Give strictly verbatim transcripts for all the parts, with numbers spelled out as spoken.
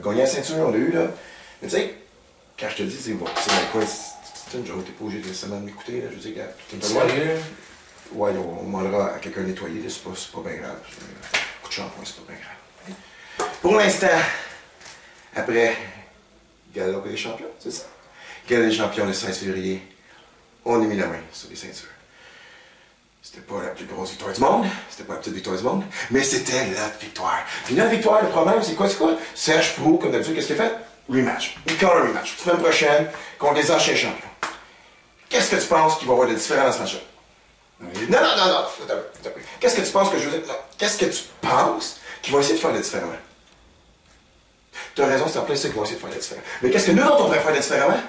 gagné la ceinture, on l'a eu, là. Mais tu sais, quand je te dis, c'est bon, c'est dans quoi, c'est une joke, t'es pas obligé de nécessairement de m'écouter, là. Je veux dire, t'es pas loin. Ouais, on, on demandera à quelqu'un de nettoyer, là, c'est pas, pas bien grave. Coup de shampoing, c'est pas bien grave. Pour l'instant, après Gala des champions, c'est ça? Gala des champions le seize février, on a mis la main sur les ceintures. C'était pas la plus grosse victoire du monde, c'était pas la petite victoire du monde, mais c'était notre victoire. Puis notre victoire, le problème, c'est quoi, c'est quoi? Serge Proulx, comme d'habitude, qu'est-ce qu'il a fait? Rematch. Une color rematch. Semaine prochaine, contre les anciens champions. Qu'est-ce que tu penses qu'il va y avoir de différent dans ce match-là? Non, non, non, non. Qu'est-ce que tu penses que je veux dire? Qu'est-ce que tu penses qu'ils vont essayer de faire de différemment? Tu as raison, c'est en plein ça qu'ils vont essayer de faire de différemment. Mais qu'est-ce que nous autres, on pourrait faire de différemment?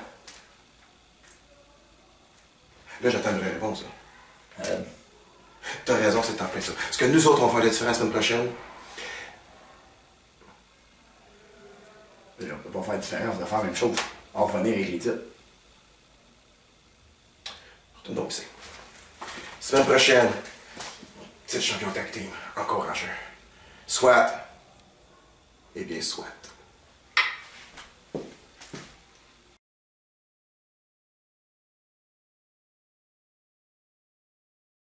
Là, j'attends une vraie réponse. Euh... Tu as raison, c'est en plein ça. Ce que nous autres, on va faire de différent la semaine prochaine. On ne peut pas faire différent, on va faire la même chose. On va revenir avec les titres. Retourne donc, c'est. Semaine prochaine, titre champion tag team, encourageur. Soit, eh bien, soit.